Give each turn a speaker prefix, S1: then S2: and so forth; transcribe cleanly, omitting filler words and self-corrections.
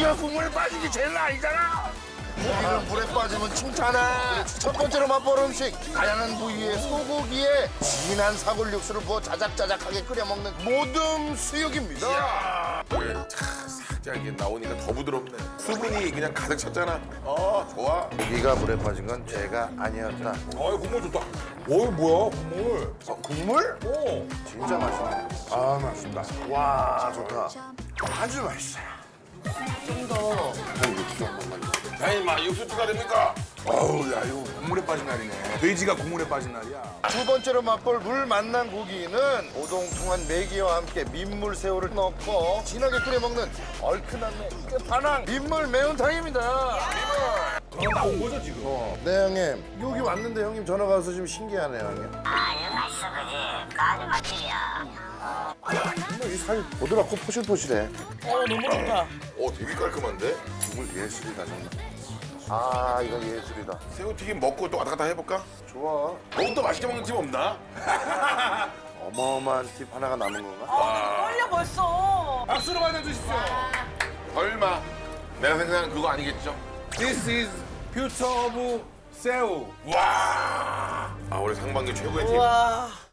S1: 고기가 국물에 빠진 게 제일 아니잖아. 고기는 물에 빠지면 칭찬해. 첫 번째로 맛볼 음식, 다양한 부위의 소고기에 진한 사골 육수를 부어 자작자작하게 끓여 먹는 모듬 수육입니다.
S2: 그래, 살짝 이게 나오니까 더 부드럽네. 수분이 그냥 가득 찼잖아. 좋아.
S1: 고기가 물에 빠진 건 죄가 아니었다.
S2: 국물 좋다. 뭐야, 국물.
S1: 국물?
S2: 오.
S1: 진짜 맛있네.
S2: 아, 맛있다.
S1: 와, 좋다. 아주 맛있어요.
S2: 좀 더. 육수 한 번만. 야, 육수 추가됩니까? 어우, 야, 이거 국물에 빠진 날이네. 돼지가 국물에 빠진 날이야.
S1: 두 번째로 맛볼 물 만난 고기는 오동통한 메기와 함께 민물새우를 넣고 진하게 끓여 먹는 얼큰한 끝판왕 민물 매운탕입니다.
S2: 전화 나온 거죠, 지금?
S1: 네, 형님. 여기 왔는데 형님 전화가 와서 좀 신기하네요, 형님.
S3: 여기 맛있어, 그지? 아주 맛집이야.
S1: 정말 이 살이 보드랍고 포실포실해.
S4: 너무 좋다.
S2: 되게 깔끔한데?
S1: 국물 예술이다, 정말. 아, 이건 예술이다.
S2: 새우튀김 먹고 또 왔다 갔다 해볼까?
S1: 좋아.
S2: 너무 맛있게 먹는 집 없나?
S1: 어마어마한 팁 하나가 남은 건가?
S4: 떨려 벌써.
S2: 박수로 맞아주십시오. 설마 내가 생각하는 그거 아니겠죠?
S5: This is future of 새우.
S2: 와! 우리 상반기 최고의 팀.
S4: 와.